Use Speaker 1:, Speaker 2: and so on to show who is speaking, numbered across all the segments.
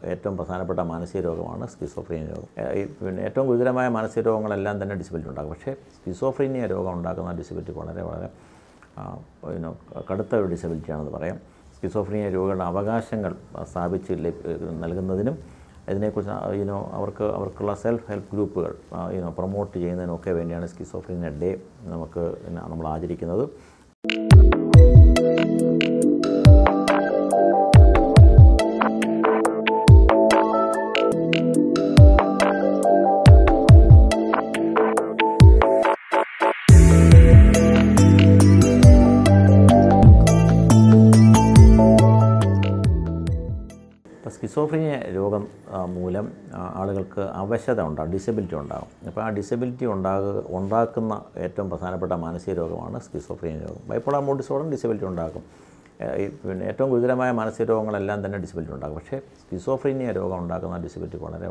Speaker 1: ഏറ്റവും പ്രധാനപ്പെട്ട മാനസിക രോഗമാണ് സ്കിസോഫ്രീനിയ രോഗം. പിന്നെ ഏറ്റവും ഗുരുതരമായ മാനസിക രോഗങ്ങളെല്ലാം തന്നെ ഡിസബിലിറ്റി ഉണ്ടാകും. പക്ഷേ സ്കിസോഫ്രീനിയ രോഗം ഉണ്ടാക്കുന്ന ഡിസബിലിറ്റി വളരെ കടുത്ത ഒരു ഡിസബിലിറ്റിയാണെന്ന് പറയാം. സ്കിസോഫ്രീനിയ രോഗികളുടെ അവകാശങ്ങൾ സ്ഥാപിച്ച് നൽകുന്നതിനും ഇതിനെക്കുറിച്ച് അവർക്കുള്ള സെൽഫ് ഹെൽപ്പ് ഗ്രൂപ്പുകൾ പ്രൊമോട്ട് ചെയ്യുന്നതിനൊക്കെ വേണ്ടിയാണ് സ്കിസോഫ്രീനിയ ഡേ നമ്മൾ ആചരിക്കുന്നത്. സ്കിസോഫ്രീനിയ രോഗം മൂലം ആളുകൾക്ക് അവശത ഉണ്ടാകും, ഡിസബിലിറ്റി ഉണ്ടാകും. അപ്പോൾ ആ ഡിസബിലിറ്റി ഉണ്ടാക്കുന്ന ഏറ്റവും പ്രധാനപ്പെട്ട മാനസിക രോഗമാണ് സ്കിസോഫ്രീനിയ രോഗം. ബൈപ്പോളാർ മൂഡ് ഡിസോർഡറും ഡിസബിലിറ്റി ഉണ്ടാകും. പിന്നെ ഏറ്റവും ഗുരുതരമായ മാനസിക രോഗങ്ങളെല്ലാം തന്നെ ഡിസബിലിറ്റി ഉണ്ടാകും. പക്ഷേ സ്കിസോഫ്രീനിയ രോഗം ഉണ്ടാക്കുന്ന ഡിസബിലിറ്റി വളരെ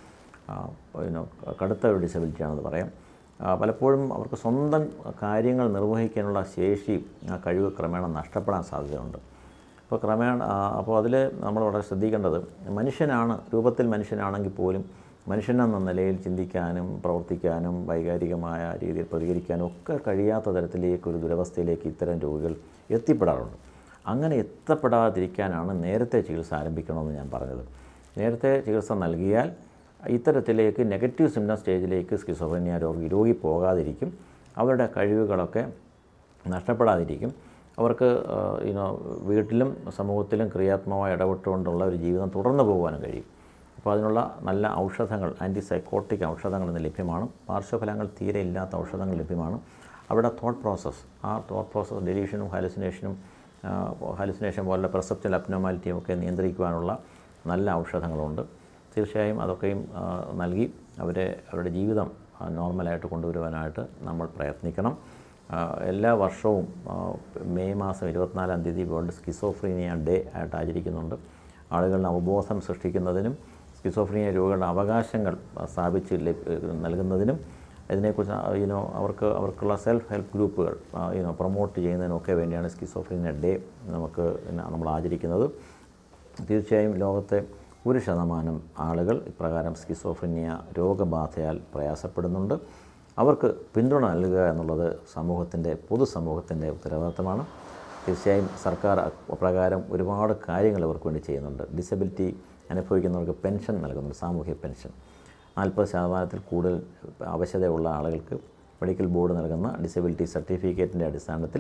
Speaker 1: കടുത്ത ഒരു ഡിസബിലിറ്റിയാണെന്ന് പറയാം. പലപ്പോഴും അവർക്ക് സ്വന്തം കാര്യങ്ങൾ നിർവഹിക്കാനുള്ള ശേഷി, കഴിവ് ക്രമേണ നഷ്ടപ്പെടാൻ സാധ്യതയുണ്ട്. അപ്പോൾ അതിൽ നമ്മൾ വളരെ ശ്രദ്ധിക്കേണ്ടത്, രൂപത്തിൽ മനുഷ്യനാണെങ്കിൽ പോലും മനുഷ്യനെന്ന നിലയിൽ ചിന്തിക്കാനും പ്രവർത്തിക്കാനും വൈകാരികമായ രീതിയിൽ പ്രതികരിക്കാനും ഒക്കെ കഴിയാത്ത തരത്തിലേക്ക് ഒരു ദുരവസ്ഥയിലേക്ക് ഇത്തരം രോഗികൾ എത്തിപ്പെടാറുണ്ട്. അങ്ങനെ എത്തപ്പെടാതിരിക്കാനാണ് നേരത്തെ ചികിത്സ ആരംഭിക്കണമെന്ന് ഞാൻ പറഞ്ഞത്. നേരത്തെ ചികിത്സ നൽകിയാൽ ഇത്തരത്തിലേക്ക് നെഗറ്റീവ് സിംപ്റ്റം സ്റ്റേജിലേക്ക് സ്കിസോഫ്രീനിയ രോഗി പോകാതിരിക്കും. അവരുടെ കഴിവുകളൊക്കെ നഷ്ടപ്പെടാതിരിക്കും. അവർക്ക് വീട്ടിലും സമൂഹത്തിലും ക്രിയാത്മകമായി ഇടപെട്ടുകൊണ്ടുള്ള ഒരു ജീവിതം തുടർന്നു പോകാനും കഴിയും. അപ്പോൾ അതിനുള്ള നല്ല ഔഷധങ്ങൾ, ആൻറ്റിസൈക്കോട്ടിക് ഔഷധങ്ങൾ ഇന്ന് ലഭ്യമാണ്. പാർശ്വഫലങ്ങൾ തീരെ ഇല്ലാത്ത ഔഷധങ്ങൾ ലഭ്യമാണ്. അവരുടെ തോട്ട് പ്രോസസ്സ് ഡെലൂഷനും ഹാലുസിനേഷൻ പോലുള്ള പെർസെപ്ച്വൽ അബ്നോർമാലിറ്റിയും ഒക്കെ നിയന്ത്രിക്കുവാനുള്ള നല്ല ഔഷധങ്ങളുണ്ട്. തീർച്ചയായും അതൊക്കെയും നൽകി അവരുടെ ജീവിതം നോർമലായിട്ട് കൊണ്ടുവരുവാനായിട്ട് നമ്മൾ പ്രയത്നിക്കണം. എല്ലാ വർഷവും മെയ് മാസം 24-ാം തീയതി വേൾഡ് സ്കിസോഫ്രീനിയ ഡേ ആയിട്ട് ആചരിക്കുന്നുണ്ട്. ആളുകളുടെ അവബോധം സൃഷ്ടിക്കുന്നതിനും സ്കിസോഫ്രീനിയ രോഗികളുടെ അവകാശങ്ങൾ സ്ഥാപിച്ച് നൽകുന്നതിനും ഇതിനെക്കുറിച്ച് അവർക്കുള്ള സെൽഫ് ഹെൽപ്പ് ഗ്രൂപ്പുകൾ പ്രൊമോട്ട് ചെയ്യുന്നതിനൊക്കെ വേണ്ടിയാണ് സ്കിസോഫ്രീനിയ ഡേ നമ്മൾ ആചരിക്കുന്നത്. തീർച്ചയായും ലോകത്തെ 1% ആളുകൾ ഇപ്രകാരം സ്കിസോഫ്രീനിയ രോഗബാധയാൽ പ്രയാസപ്പെടുന്നുണ്ട്. അവർക്ക് പിന്തുണ നൽകുക എന്നുള്ളത് പൊതുസമൂഹത്തിൻ്റെ ഉത്തരവാദിത്തമാണ്. തീർച്ചയായും സർക്കാർ അപ്രകാരം ഒരുപാട് കാര്യങ്ങൾ ഇവർക്ക് വേണ്ടി ചെയ്യുന്നുണ്ട്. ഡിസബിലിറ്റി അനുഭവിക്കുന്നവർക്ക് പെൻഷൻ നൽകുന്നുണ്ട്, സാമൂഹ്യ പെൻഷൻ. 40% കൂടുതൽ അവശതയുള്ള ആളുകൾക്ക് മെഡിക്കൽ ബോർഡ് നൽകുന്ന ഡിസബിലിറ്റി സർട്ടിഫിക്കറ്റിൻ്റെ അടിസ്ഥാനത്തിൽ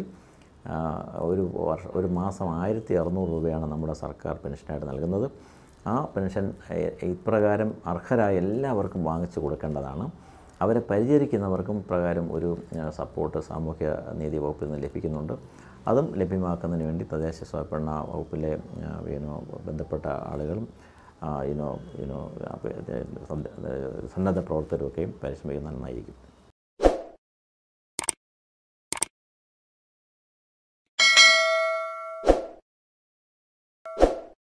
Speaker 1: ഒരു മാസം 1600 രൂപയാണ് നമ്മുടെ സർക്കാർ പെൻഷനായിട്ട് നൽകുന്നത്. ആ പെൻഷൻ ഇപ്രകാരം അർഹരായ എല്ലാവർക്കും വാങ്ങിച്ചു കൊടുക്കേണ്ടതാണ്. അവരെ പരിചരിക്കുന്നവർക്കും പ്രകാരം ഒരു സപ്പോർട്ട് സാമൂഹ്യ നീതി വകുപ്പിൽ നിന്ന് ലഭിക്കുന്നുണ്ട്. അതും ലഭ്യമാക്കുന്നതിന് വേണ്ടി തദ്ദേശ സ്വയംഭരണ വകുപ്പിലെ ബന്ധപ്പെട്ട ആളുകളും സന്നദ്ധ പ്രവർത്തകരൊക്കെയും പരിശ്രമിക്കുന്നത് നന്നായിരിക്കും.